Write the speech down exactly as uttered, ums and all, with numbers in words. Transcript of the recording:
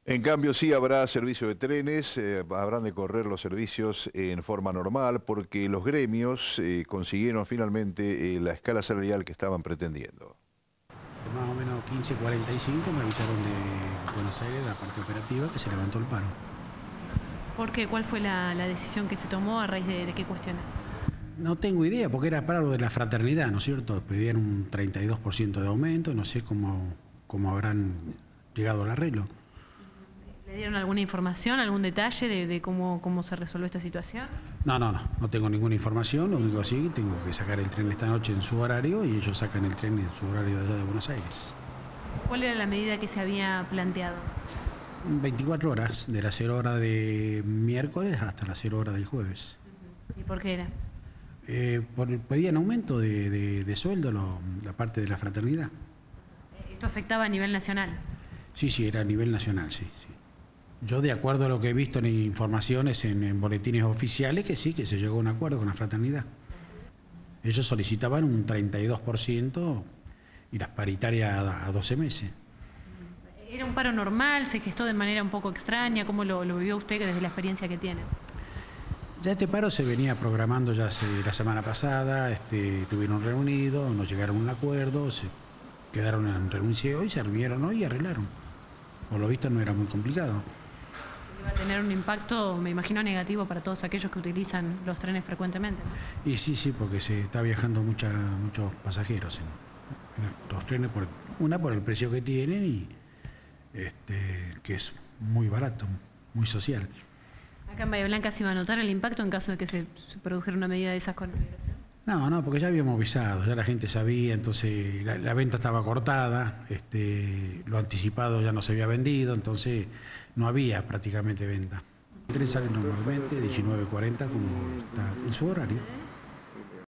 En cambio, sí habrá servicio de trenes, eh, habrán de correr los servicios en forma normal porque los gremios eh, consiguieron finalmente eh, la escala salarial que estaban pretendiendo. Más o menos quince cuarenta y cinco me avisaron de Buenos Aires, la parte operativa, que se levantó el paro. ¿Por qué? ¿Cuál fue la, la decisión que se tomó a raíz de, de qué cuestiones? No tengo idea, porque era paro de la fraternidad, ¿no es cierto? Pedían un treinta y dos por ciento de aumento, no sé cómo, cómo habrán llegado al arreglo. ¿Le dieron alguna información, algún detalle de, de cómo, cómo se resolvió esta situación? No, no, no, no tengo ninguna información, lo único que sí, tengo que sacar el tren esta noche en su horario y ellos sacan el tren en su horario de allá de Buenos Aires. ¿Cuál era la medida que se había planteado? veinticuatro horas, de las cero horas de miércoles hasta las cero horas del jueves. ¿Y por qué era? Eh, por, pedían aumento de, de, de sueldo lo, la parte de la fraternidad. ¿Esto afectaba a nivel nacional? Sí, sí, era a nivel nacional, sí, sí. Yo, de acuerdo a lo que he visto en informaciones, en, en boletines oficiales, que sí, que se llegó a un acuerdo con la fraternidad. Ellos solicitaban un treinta y dos por ciento y las paritarias a, a doce meses. ¿Era un paro normal? ¿Se gestó de manera un poco extraña? ¿Cómo lo, lo vivió usted desde la experiencia que tiene? Ya este paro se venía programando ya hace, la semana pasada, este, estuvieron reunidos, no llegaron a un acuerdo, se quedaron en renuncia hoy, se reunieron hoy y arreglaron. Por lo visto no era muy complicado. Va a tener un impacto, me imagino, negativo para todos aquellos que utilizan los trenes frecuentemente, ¿no? Y sí, sí, porque se está viajando mucha, muchos pasajeros en, en los trenes, por, una por el precio que tienen y este, que es muy barato, muy social. ¿Acá en Bahía Blanca se iba a notar el impacto en caso de que se, se produjera una medida de esas con migración? No, no, porque ya habíamos avisado, ya la gente sabía, entonces la, la venta estaba cortada, este, lo anticipado ya no se había vendido, entonces no había prácticamente venta. El tren sale normalmente diecinueve cuarenta como está en su horario.